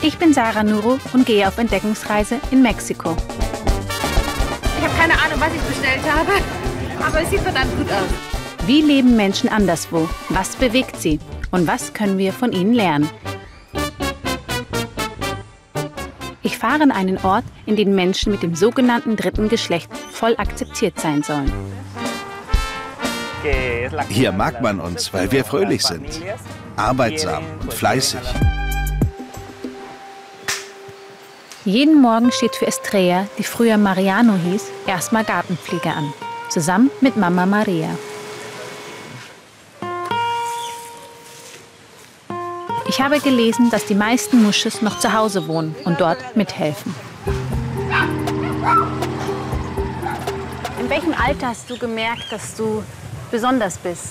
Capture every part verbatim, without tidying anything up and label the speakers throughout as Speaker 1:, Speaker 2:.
Speaker 1: Ich bin Sarah Nuru und gehe auf Entdeckungsreise in Mexiko.
Speaker 2: Ich habe keine Ahnung, was ich bestellt habe, aber es sieht verdammt gut aus.
Speaker 1: Wie leben Menschen anderswo? Was bewegt sie? Und was können wir von ihnen lernen? Ich fahre an einen Ort, in dem Menschen mit dem sogenannten dritten Geschlecht voll akzeptiert sein sollen.
Speaker 3: Hier mag man uns, weil wir fröhlich sind, arbeitsam und fleißig.
Speaker 1: Jeden Morgen steht für Estrella, die früher Mariano hieß, erstmal Gartenpflege an, zusammen mit Mama Maria. Ich habe gelesen, dass die meisten Musches noch zu Hause wohnen und dort mithelfen. In welchem Alter hast du gemerkt, dass du besonders bist?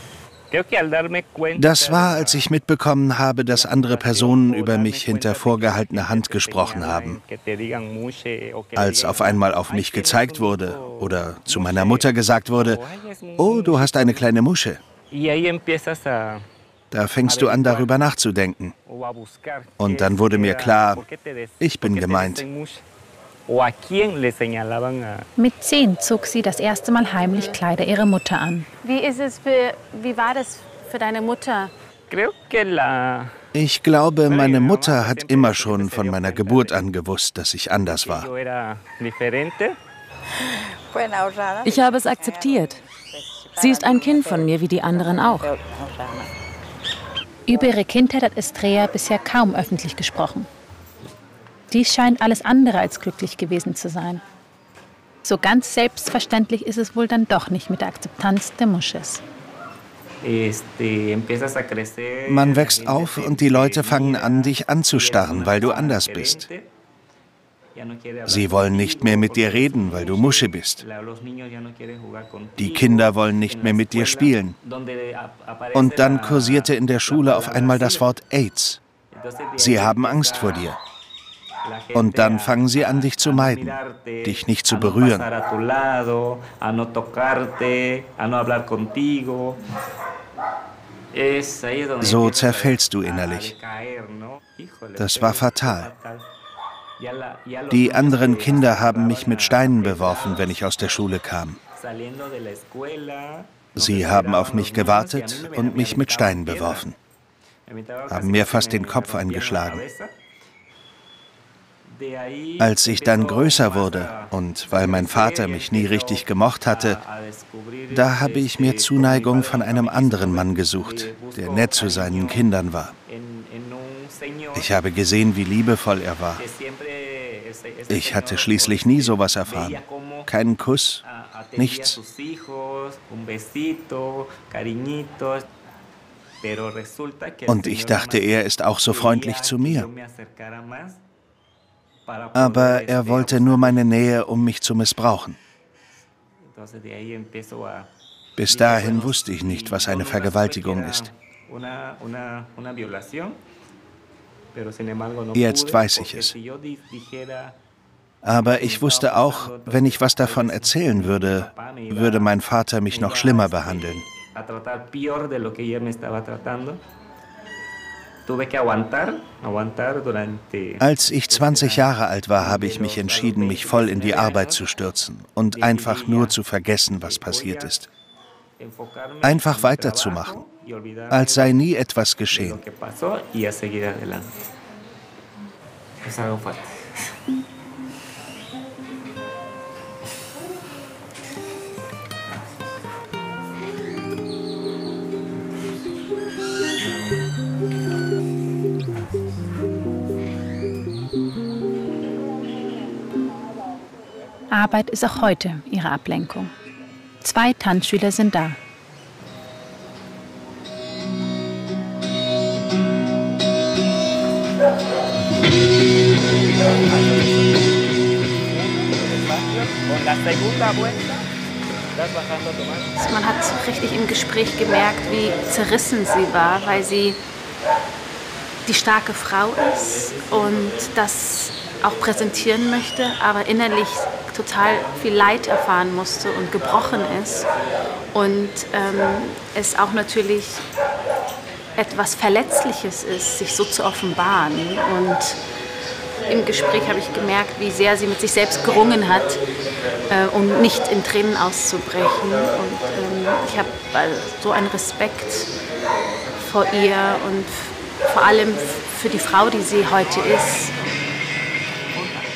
Speaker 3: Das war, als ich mitbekommen habe, dass andere Personen über mich hinter vorgehaltener Hand gesprochen haben. Als auf einmal auf mich gezeigt wurde oder zu meiner Mutter gesagt wurde, oh, du hast eine kleine Musche. Da fängst du an, darüber nachzudenken. Und dann wurde mir klar, ich bin gemeint.
Speaker 1: Mit zehn zog sie das erste Mal heimlich Kleider ihrer Mutter an. Wie ist es für, wie war das für deine Mutter?
Speaker 3: Ich glaube, meine Mutter hat immer schon von meiner Geburt an gewusst, dass ich anders war.
Speaker 4: Ich habe es akzeptiert. Sie ist ein Kind von mir, wie die anderen auch.
Speaker 1: Über ihre Kindheit hat Estrella bisher kaum öffentlich gesprochen. Dies scheint alles andere als glücklich gewesen zu sein. So ganz selbstverständlich ist es wohl dann doch nicht mit der Akzeptanz der Musches.
Speaker 3: Man wächst auf und die Leute fangen an, dich anzustarren, weil du anders bist. Sie wollen nicht mehr mit dir reden, weil du Musche bist. Die Kinder wollen nicht mehr mit dir spielen. Und dann kursierte in der Schule auf einmal das Wort AIDS. Sie haben Angst vor dir. Und dann fangen sie an, dich zu meiden, dich nicht zu berühren. So zerfällst du innerlich. Das war fatal. Die anderen Kinder haben mich mit Steinen beworfen, wenn ich aus der Schule kam. Sie haben auf mich gewartet und mich mit Steinen beworfen, haben mir fast den Kopf eingeschlagen. Als ich dann größer wurde und weil mein Vater mich nie richtig gemocht hatte, da habe ich mir Zuneigung von einem anderen Mann gesucht, der nett zu seinen Kindern war. Ich habe gesehen, wie liebevoll er war. Ich hatte schließlich nie sowas erfahren. Keinen Kuss, nichts. Und ich dachte, er ist auch so freundlich zu mir. Aber er wollte nur meine Nähe, um mich zu missbrauchen. Bis dahin wusste ich nicht, was eine Vergewaltigung ist. Jetzt weiß ich es. Aber ich wusste auch, wenn ich was davon erzählen würde, würde mein Vater mich noch schlimmer behandeln. Als ich zwanzig Jahre alt war, habe ich mich entschieden, mich voll in die Arbeit zu stürzen und einfach nur zu vergessen, was passiert ist. Einfach weiterzumachen, als sei nie etwas geschehen.
Speaker 1: Arbeit ist auch heute ihre Ablenkung. Zwei Tanzschüler sind da. Man hat richtig im Gespräch gemerkt, wie zerrissen sie war, weil sie die starke Frau ist und das auch präsentieren möchte, aber innerlich total viel Leid erfahren musste und gebrochen ist. Und ähm, es auch natürlich etwas Verletzliches ist, sich so zu offenbaren. Und im Gespräch habe ich gemerkt, wie sehr sie mit sich selbst gerungen hat, äh, um nicht in Tränen auszubrechen. Und ähm, ich habe äh, so einen Respekt vor ihr und vor allem für die Frau, die sie heute ist.